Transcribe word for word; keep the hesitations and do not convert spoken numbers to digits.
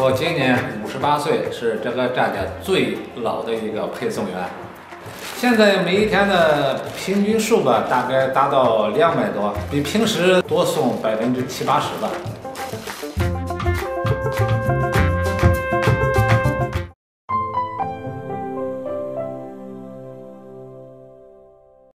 我今年五十八岁，是这个站点最老的一个配送员。现在每一天的平均数吧，大概达到两百多，比平时多送百分之七八十吧。